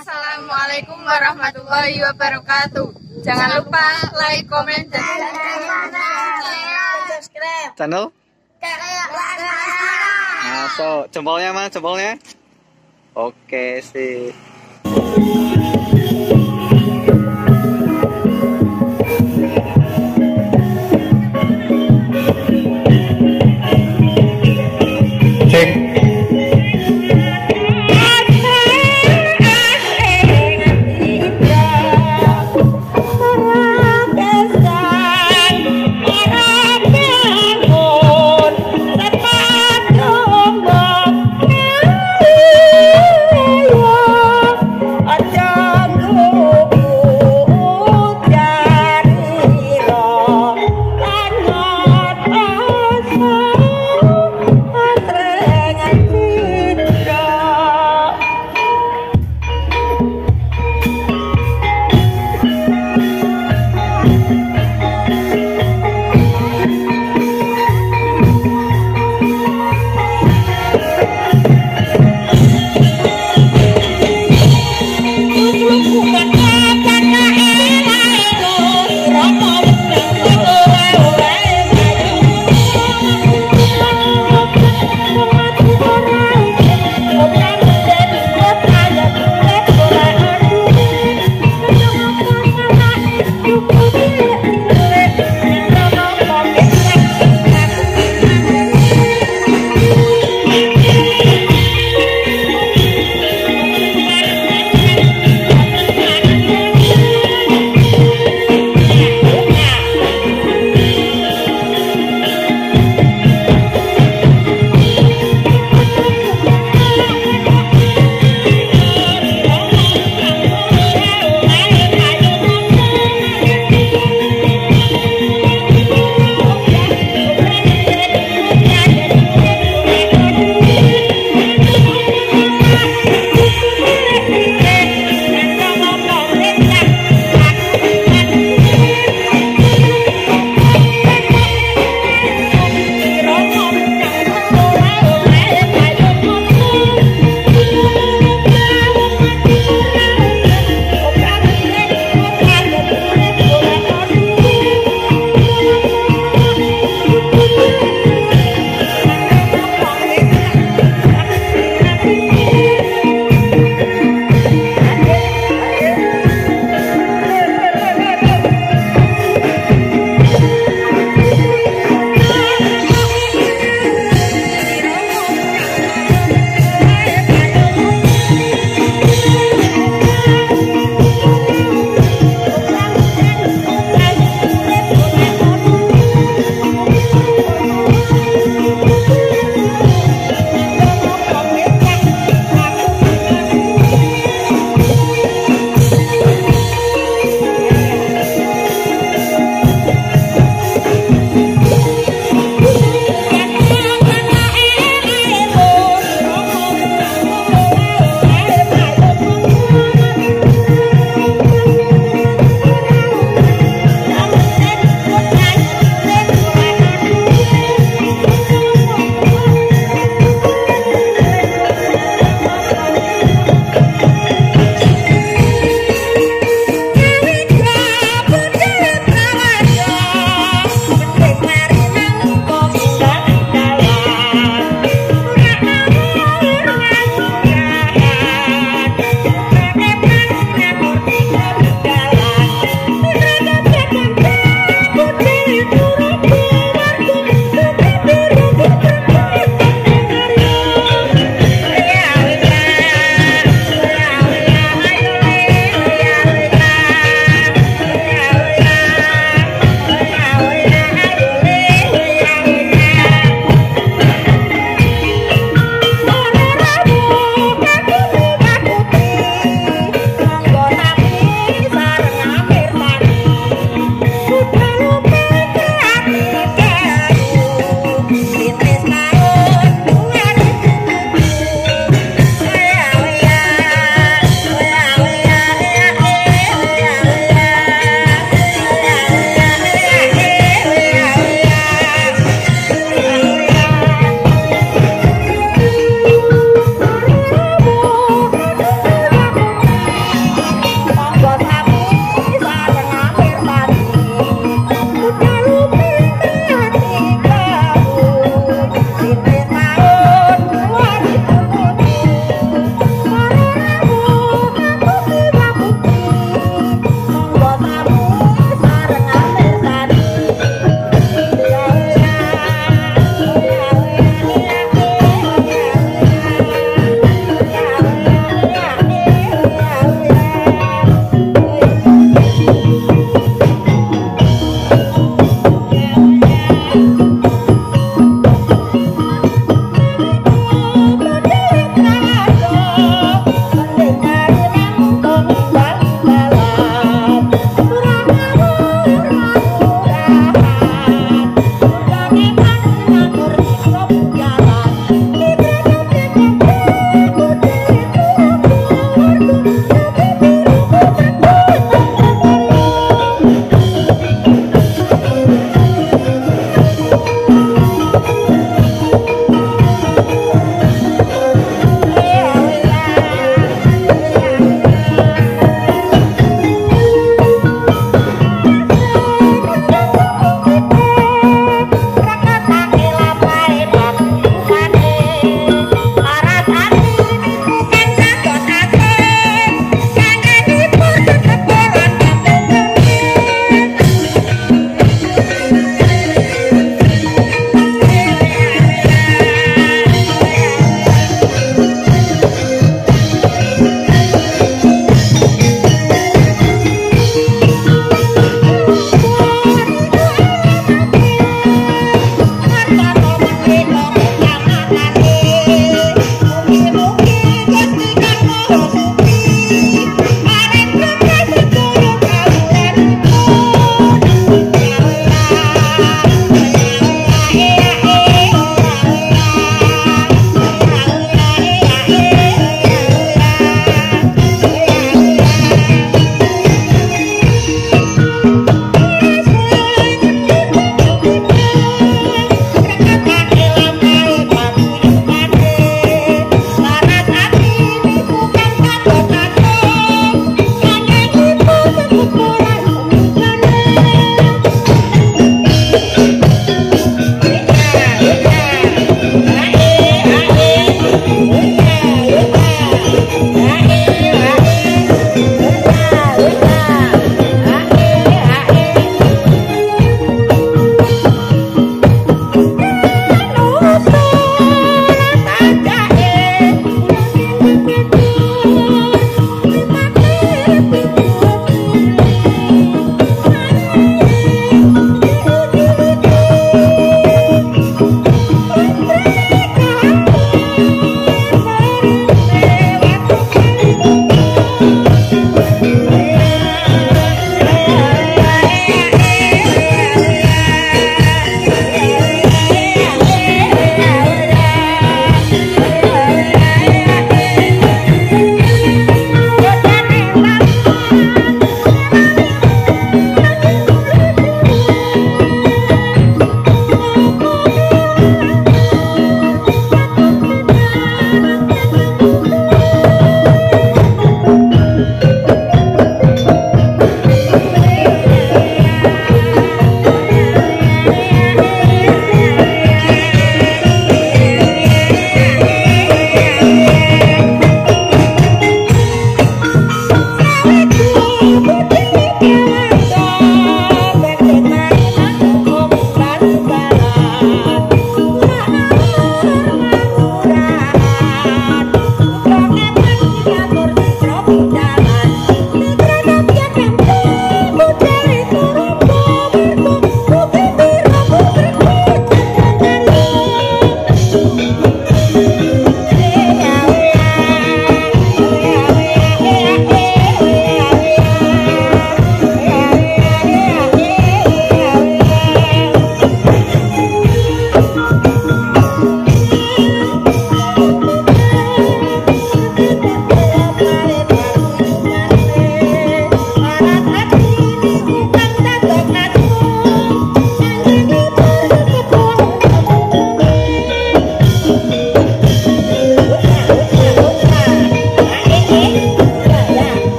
Assalamualaikum warahmatullahi wabarakatuh. Jangan lupa like, komen, dan subscribe channel. Nah, so jempolnya mana jempolnya? Oke sih. Aja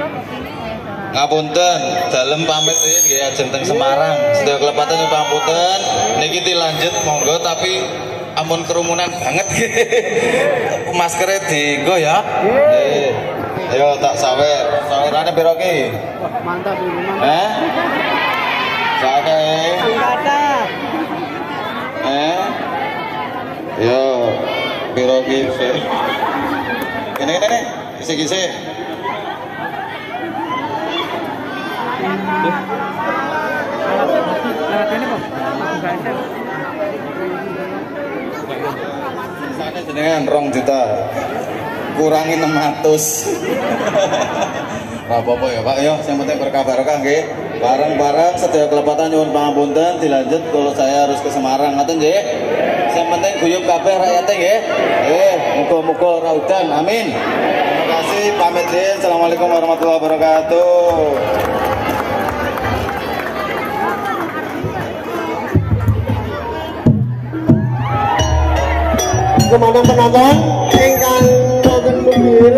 Ngapunten, dalem pamit riyin nggih ajeng teng Semarang. Sedaya kelepatan nyuwun pangapunten. Niki dilanjut monggo tapi ampun kerumunan banget. Maskernya dienggo ya. Nggih. Ayo tak sawer. Sawerane piro ki? Mantap ini. Sake. Yo, piro ki sih? Kene-kene nih, isi-isi. Sana jenengan 2 juta. Kurangi 600. Ora apa-apa ya Pak, yo yang penting berkah-barokah nggih. Bareng-bareng sedaya kelepatan nyuwun pangapunten dilanjut kalau saya harus ke Semarang ngoten nggih. Yang penting guyub kabeh rakyate nggih. Muga-muga ora udan. Amin. Terima kasih pamit dhewe. Assalamualaikum warahmatullahi wabarakatuh. Kemana penonton ingkang wonten mobil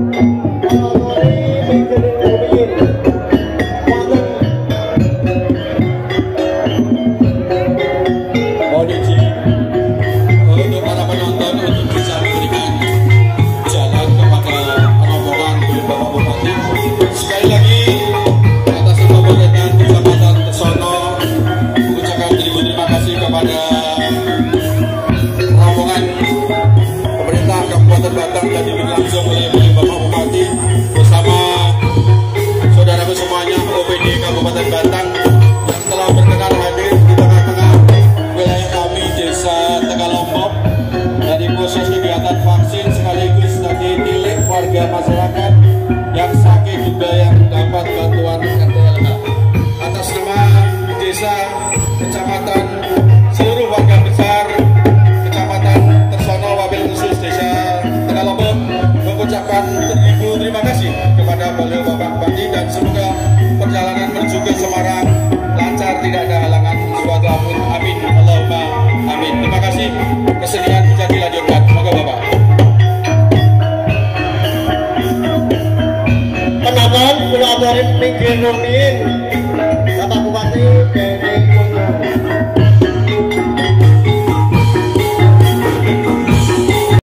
untuk para penonton untuk bisa memberikan jalan kepada rombongan Bapak Bupati. Sekali lagi atas nama pemerintahan Kecamatan Tesono ucapkan terima kasih kepada rombongan pemerintah Kabupaten Batang dan dipimpin langsung oleh Bapak Bupati bersama saudaraku semuanya OPD Kabupaten Batang yang telah berkenan hadir di tengah-tengah wilayah kami Desa Tegalompok dari proses kegiatan vaksin sekaligus tadi tilik warga masyarakat yang sakit juga yang mendapat bantuan RTLH. Atas nama desa, kecamatan, seluruh warga besar Kecamatan Tersono Wabil Khusus Desa Tegalompok mengucapkan terima kasih kepada beliau Bapak Bupati dan semoga perjalanan menuju ke Semarang lancar, tidak ada halangan suatu apapun. Amin. Allahumma amin. Terima kasih. Kesedihan bisa dilanjutkan. Moga Bapak. penonton kula aturin pinggir rumiyin Bapak Bupati Beni Kunjung.